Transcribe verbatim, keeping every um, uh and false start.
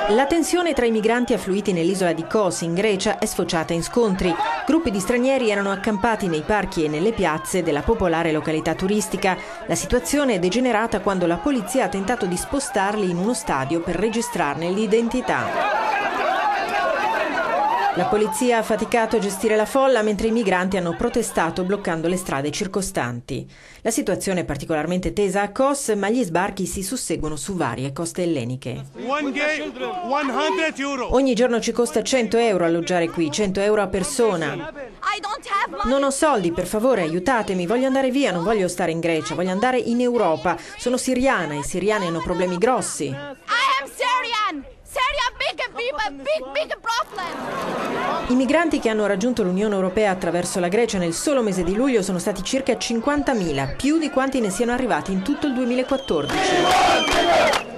La tensione tra i migranti affluiti nell'isola di Kos, in Grecia, è sfociata in scontri. Gruppi di stranieri erano accampati nei parchi e nelle piazze della popolare località turistica. La situazione è degenerata quando la polizia ha tentato di spostarli in uno stadio per registrarne l'identità. La polizia ha faticato a gestire la folla mentre i migranti hanno protestato bloccando le strade circostanti. La situazione è particolarmente tesa a Kos, ma gli sbarchi si susseguono su varie coste elleniche. Ogni giorno ci costa cento euro alloggiare qui, cento euro a persona. Non ho soldi, per favore, aiutatemi, voglio andare via, non voglio stare in Grecia, voglio andare in Europa. Sono siriana e i siriani hanno problemi grossi. I am Syrian. Syria big people, big big problem. I migranti che hanno raggiunto l'Unione Europea attraverso la Grecia nel solo mese di luglio sono stati circa cinquantamila, più di quanti ne siano arrivati in tutto il duemilaquattordici.